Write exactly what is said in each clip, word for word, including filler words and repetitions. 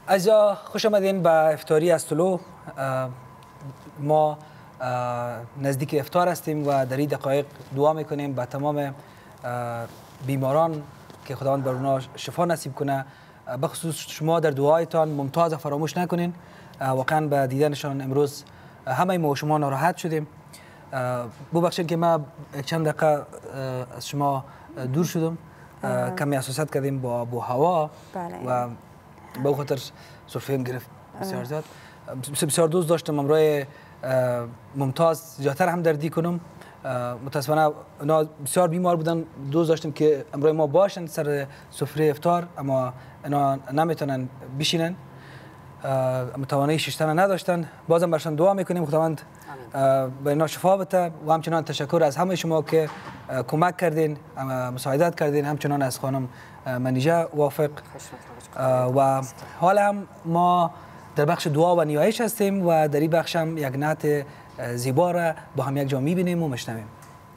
عزیزا خوش آمدین به افطاری از طلوع. ما نزدیک افطار هستیم و در این دقایق دعا میکنیم به تمام بیماران که خداوند بر اونها شفا نصیب کنه. بخصوص شما در دعایتان ممتاز فراموش نکنین. واقعا به دیدنشان امروز همه ما شما ناراحت شدیم. ببخشید که ما چند دقیقه از شما دور شدم. کمی حساسیت کردیم با ابو هوا و به او خاطر سرفه گرفت بسیار زیاد. بسیار دوست داشتم امروز ممتاز زیادتر هم دردی کنم. متاسفانه اونا بسیار بیمار بودن، دوست داشتم که امروز ما باشن سر سفره افطار، اما اینا نمیتونن بشینن، متوانایی ششتن نداشتن. بازم برشان دعا میکنیم خداوند به اینا شفا بده و همچنان تشکر از همه شما که کمک کردین، مساعدت کردین، همچنان از خانم منیژه وافق. و حالا هم ما در بخش دعا و نیایش هستیم و در این بخش هم یک نعت زیبا را با هم یک جا میبینیم و مشنویم.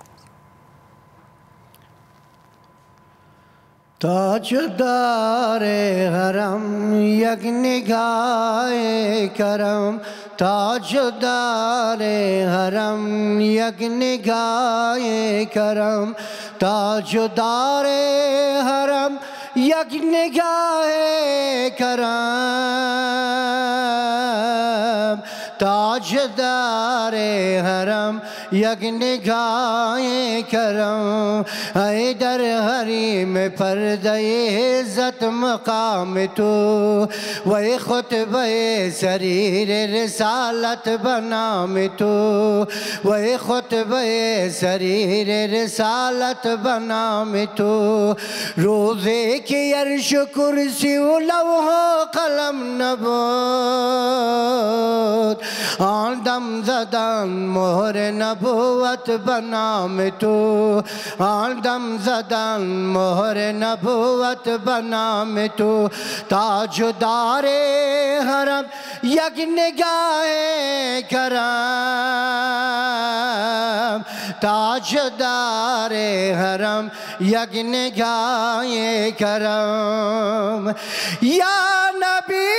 تاجدار حرم یک نگاه کرم، تاجدار حرم یک نگاه کرم، تاجدار حرم یک نگاه کرم، تاجدار حرم یک نگاه کرم. ای در حریم پرده عزت مقام تو و ای خطبه سریر رسالت بنام تو و ای خطبه سریر رسالت بنام تو. روزی که عرش کرسی و لوح و قلم نبود، آن دم زدن مهر نبوت بنام تو، آن دم زدن مهر نبوت بنام تو. تاجدار حرم یک نگاه کرم، تاجدار حرم یک نگاه کرم. یا نبی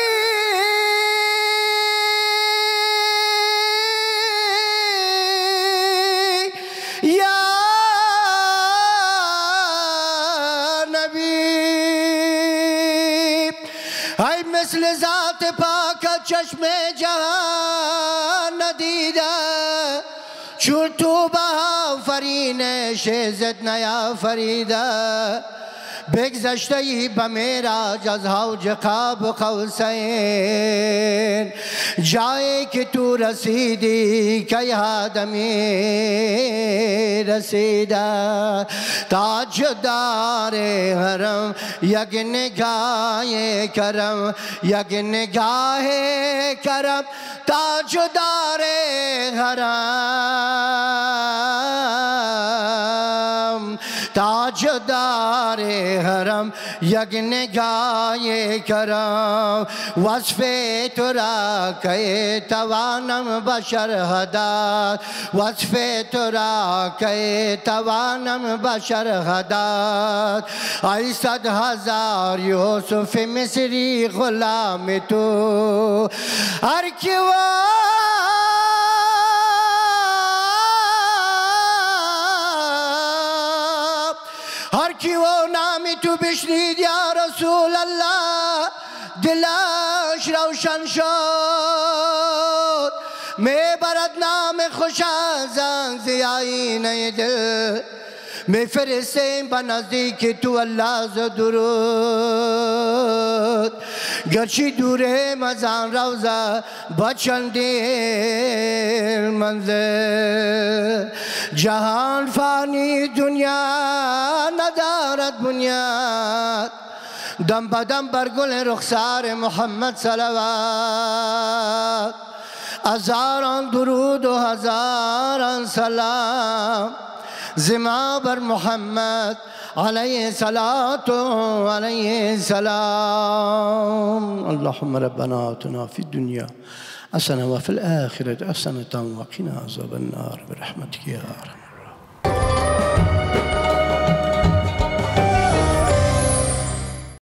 ای مثل ذات پاک چشم جهان ندیده، چون تو به آفرینش عزت نیافریده. بگذشته ای به معراج از حوض قاب قوسین، جایی که تو رسیدی که آدمی رسیده. تاجدار حرم یک نگاه کرم، یک نگاه کرم، تاجدار حرم، تاجدار حرم یک نگاه کرم. وصف تو را که توانم بشر هدات، وصف تو را که توانم بشر هدات. ای صد هزار یوسف مصری غلام تو، هر کی هر کی و نامی تو بشنید یا رسول الله، دلش روشن شد. میبرد نام خوش از آیینه دل، میفرستیم به نزدیک تو الله ز درود. گرچه دوریم از آن روضه با چندین منزل، جهان فانی دنیا ندارد بنیاد. دم بدم بر گل رخسار محمد صلوات، هزاران درود و هزاران سلام زما بر محمد علیه الصلاة و علیه السلام. اللهم ربنا آتنا في الدنيا حسنة وفي الآخرة حسنة وقنا عذاب النار برحمتك يا أرحم.